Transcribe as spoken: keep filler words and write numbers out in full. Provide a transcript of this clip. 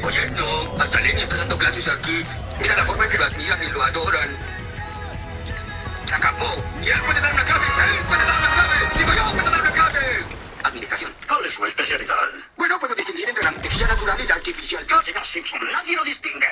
Oye, no, hasta Lenny está dando clases aquí. Mira la forma en que lo admiran y lo adoran. Se acabó. ¿Quién puede dar una clase? ¿Él puede dar una clase? ¡Digo yo, puedo dar una clase! Administración. ¿Cuál es su especialidad? Bueno, puedo distinguir entre la mantequilla natural y la artificial. Casi, Simpson, nadie lo distingue.